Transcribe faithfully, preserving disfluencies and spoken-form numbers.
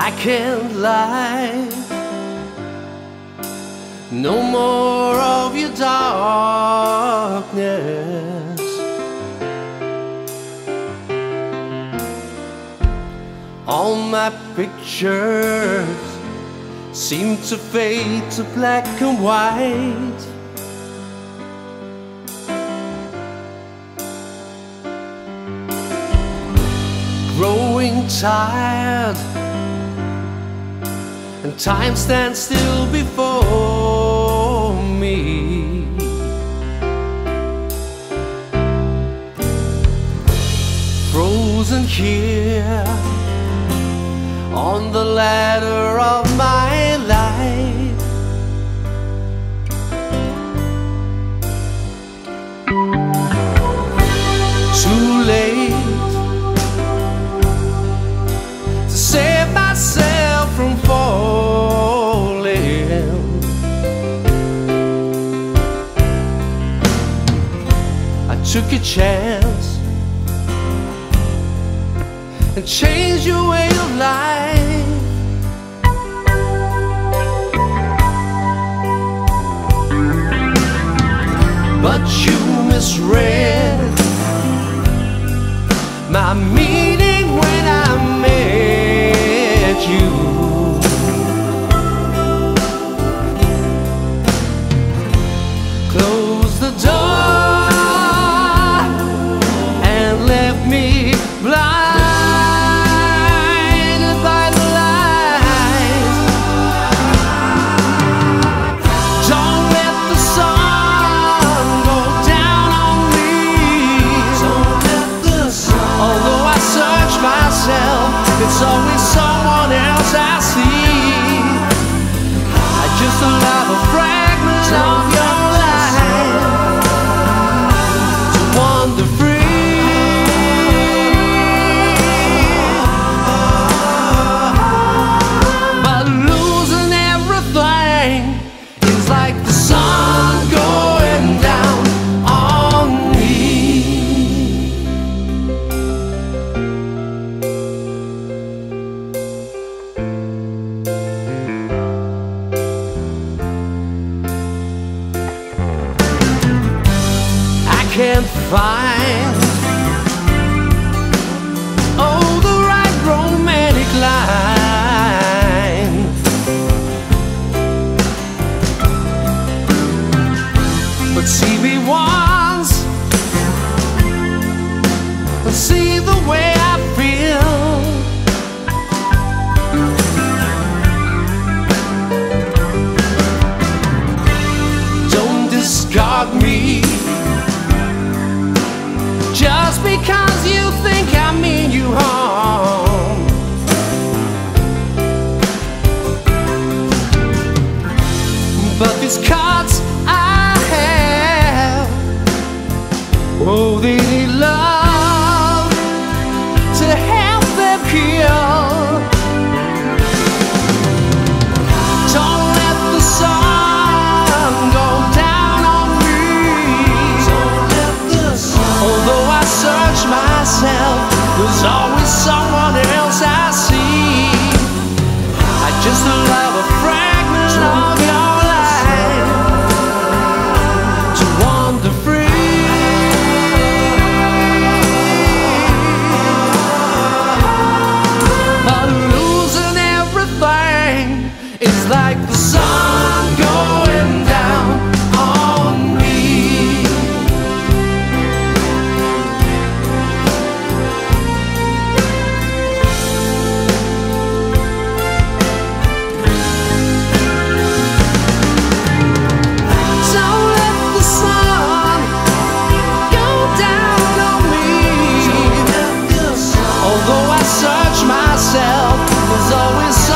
I can't lie. No more of your darkness. All my pictures seem to fade to black and white. Growing tired, and time stands still before me. Frozen here on the ladder of my life. Too late to save myself from falling. I took a chance and changed your way of life. But you misread my meaning when I met you. Close the door and left me blinded by the light. Don't let the sun go down on me. Don't let the sun. Although I search myself, it's always someone else I see. I just allow a fragment of your life to wander free. But losing everything is like the sun going down on me. Can't find oh the right romantic line. But see me once and see the way I feel. Don't discard me just because you think I mean you harm. But these cards I have, oh, they need love to help them heal. Don't let the sun go down on me. Don't let the sun. Although I search myself, there's always someone else I see. I just allow a fragment of your life to wander free. But losing everything is like the sun going down on me. Although I search myself, there's always